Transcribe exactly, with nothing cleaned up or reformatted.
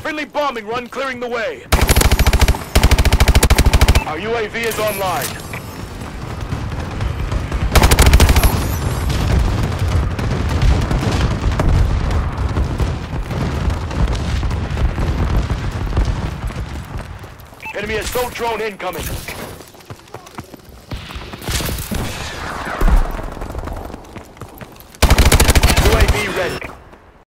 Friendly bombing run clearing the way. Our U A V is online. Enemy assault drone incoming.